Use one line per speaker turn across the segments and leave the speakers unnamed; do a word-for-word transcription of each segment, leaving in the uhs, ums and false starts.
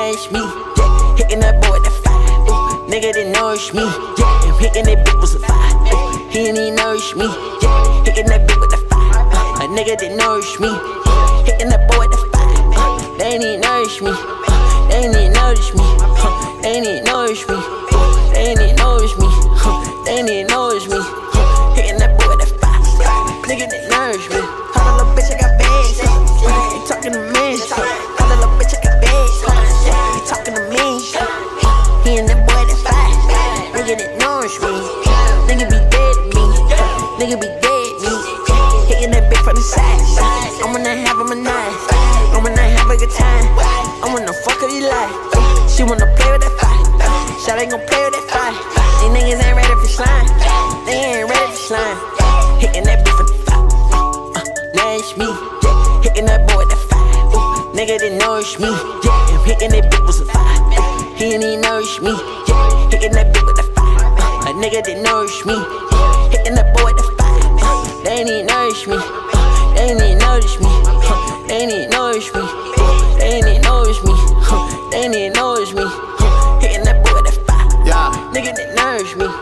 Nash me, yeah. Hitting that boy at the five, ooh. Nigga that nourish me, yeah. I'm hitting that bitch with a five, ooh. He ain't even nourish me, yeah. Hitting that bitch with a five, uh. A nigga that nourish me, yeah. Hitting that boy at the five, uh. They ain't even nourish me, uh. They ain't even nourish me, uh. They ain't even nourish me, uh. They ain't even nourish me, uh. They ain't even nourish me, uh. Hitting that boy at the five, nigga that nourish me. Hold on, little bitch, I got bags. You talking to me? Hold on, little bitch, I got bags. You talking to me? He and that boy that fight. Nigga that nourish me. Nigga be dead to me. Nigga be dead to me. Hitting that bitch from the side. I'm gonna have him a night. I'm gonna have a good time. I'm gonna fuck her, you lie. She wanna play with that fight. Shot ain't gon' play with that fight. These niggas ain't ready for slime. They ain't ready for slime. Hitting that bitch for the fight. Uh, Nash me, yeah. Hitting that boy at the five. Ooh, nigga that nourish me, yeah. I'm hitting that bitch with a five. Ooh, he ain't even nourish me, yeah. Hitting that bitch with a five. Uh, a nigga that nourish me, yeah. Hitting that boy at the five. Uh, they ain't even nourish me, uh, they ain't even nourish me, uh, they ain't even nourish me, uh, they ain't even nourish me, uh, they ain't even nourish me, uh, hitting that boy at the five.
Yeah.
Nigga that nourish me.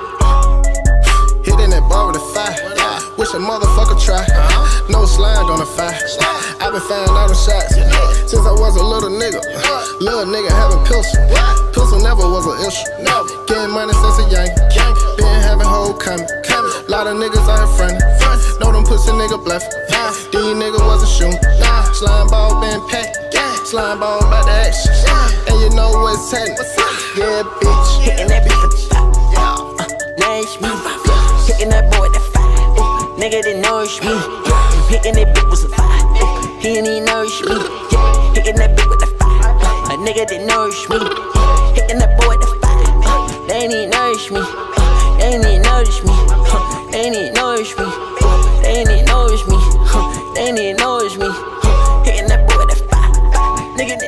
Hitting that bar with a fire. Wish a motherfucker try. No slime on the fire. I been finding all the shots since I was a little nigga. Little nigga having pistol. Pistol never was an issue. Getting money since a young. Been having whole coming. Lot of niggas out in front. Know them pussy nigga bluffing. These niggas wasn't shooting. Slime ball been packed. Slime ball about the action. And you know what's happening. Yeah, bitch.
Hitting that bitch for the stop. Uh, Nash me. Hitting that boy at the five. Ooh, nigga that nourish me. Yeah. Hitting that bitch with a five. Ooh, he ain't even nourish me. Yeah. Hitting that bitch with a five. Uh, a nigga that nourish me. Yeah. Hitting that boy at the five. Uh, they ain't even nourish me. Uh, they ain't even nourish me. Uh, they ain't even nourish me. Uh, they ain't even nourish me. Uh, they ain't even nourish me. Uh, hitting that boy at the five. Nigga that